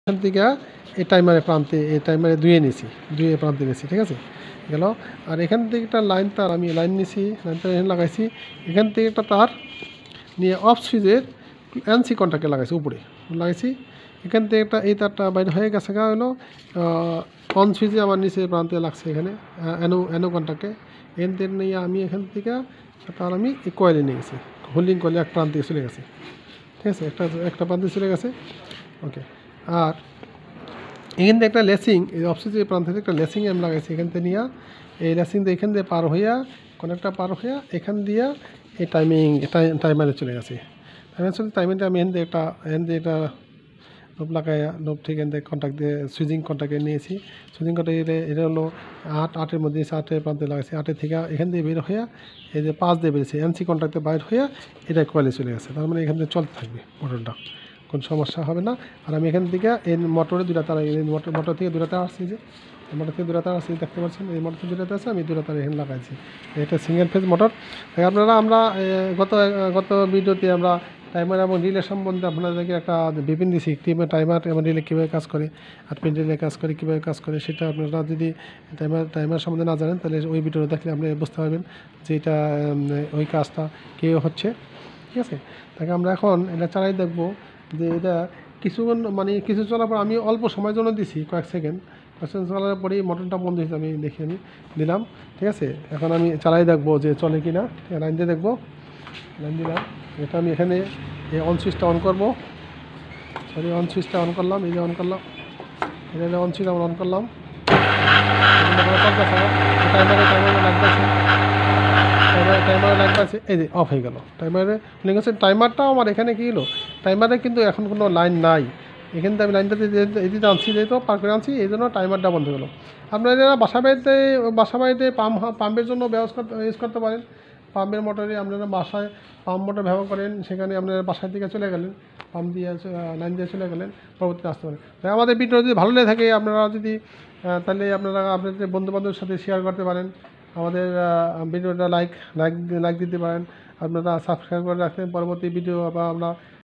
এখান থেকে এই টাইমারে প্রান্তে এই টাইমারে দুয়ে নিছি, দুয়ে প্রান্তে নিছি, ঠিক আছে গেল। আর এখান থেকে একটা লাইন তার আমি লাইন নিছি, লাইন তার এখানে লাগাইছি। এখান থেকে একটা তার নিয়ে অফ সুইচের এনসি কন্ট্যাক্টে লাগাইছি, উপরে লাগাইছি। এখান থেকে একটা এই তারটা বাইরে হয়ে গেছে গা হলো অন সুইচে আমার নিচে প্রান্তে লাগছে এখানে অ্যানো কন্ট্যাক্টে। এখান থেকে নিয়ে আমি এখান থেকে তার আমি এই কয়েলে নিয়ে গেছি, হোল্ডিং কয়েলে এক প্রান্তে চলে গেছে, ঠিক আছে, একটা প্রান্তে চলে গেছে। ওকে। আর এখান থেকে একটা লেসিং, এই অফসিসের প্রান্ত থেকে একটা লেসিং আমি লাগাইছি এখান থেকে নিয়ে, এই লেসিং দিয়ে এখান দিয়ে পার হইয়া কোনোটা পার হইয়া এখান দিয়া এই টাইমারে চলে গেছে। টাইমারটা আমি এখান দিয়ে একটা নোব লাগাইয়া নোব থেকে এখান থেকে কন্ট্যাক্ট দিয়ে সুইচিং কন্ট্যাক্টে নিয়েছি। সুইচিং কন্ট্যাক্টে এটা হলো আটের মধ্যে আটের প্রান্তে লাগাইছি। আটের থেকে এখান দিয়ে বের হইয়া এই যে 5 দিয়ে বেরিয়েছে এনসি কন্ট্যাক্টে বাইর হইয়া এটা কয়েলে চলে গেছে। তার মানে এখান থেকে চলতে থাকবে মোটরটা, কোনো সমস্যা হবে না। আর আমি এখান থেকে এই মোটরে দুটা তার, এই মোটর থেকে দুটা তার আসছে, যে মোটর থেকে দুটা তার আসছে দেখতে পাচ্ছেন, এই মোটর থেকে দুটা তার আছে, আমি দুটা তার এখানে লাগাইছি। এটা সিঙ্গেল ফেজ মোটর। আপনারা আমরা গত ভিডিওতে আমরা টাইমার এবং রিলে সম্বন্ধে আপনাদেরকে একটা বিভিন্ন দিছি, টাইমার এবং রিলে কীভাবে কাজ করে, আর পিন রিলে কাজ করে কীভাবে কাজ করে, সেটা আপনারা যদি টাইমার সম্বন্ধে না জানেন তাহলে ওই ভিডিওটা দেখলে আপনি বুঝতে পারবেন যে এটা ওই কাজটা কীভাবে হচ্ছে, ঠিক আছে। তাকে আমরা এখন এটা চালাই দেখবো যে এটা কিছুক্ষণ মানে কিছু চলার পর আমি অল্প সময়ের জন্য দিছি কয়েক সেকেন্ড চলার পরেই মোটরটা বন্ধ হয়েছে, আমি দিলাম, ঠিক আছে। এখন আমি চালাই দেখবো যে চলে কি না, লাইন দিয়ে দেখবো, লাইন দিলাম। এটা আমি এখানে এই অন সুইচটা অন করবো, সরি অন সুইচটা অন করলাম, এই যে অন করলাম, এটা অন সুইচ আমরা অন করলাম, টাইমারে লাইট পাচ্ছে, এই যে অফ হয়ে গেল টাইমারে লিঙ্ক আছে। টাইমারটাও আমার এখানে কী হলো, টাইমারে কিন্তু এখন কোনো লাইন নাই, এখান থেকে আমি লাইনটা এদিকে আনছি, যেহেতু পার করে আনছি, এই জন্য টাইমারটা বন্ধ হলো। আপনারা যারা বাসা বাড়িতে পাম্পের জন্য ইউজ করতে পারেন, পাম্পের মোটরে আপনারা বাসায় পাম্প মোটর ব্যবহার করেন, সেখানে আপনারা বাসার দিকে চলে গেলেন, পাম্প দিয়ে লাইন দিয়ে চলে গেলেন, পরবর্তীতে আসতে পারেন। তাই আমাদের ভিডিও যদি ভালো লেগে থাকে আপনারা যদি তাহলে আপনারা আপনাদের বন্ধুবান্ধবের সাথে শেয়ার করতে পারেন, আমাদের ভিডিওটা লাইক দিতে পারেন, আপনারা সাবস্ক্রাইব করে রাখতেন, পরবর্তী ভিডিও আবার আমরা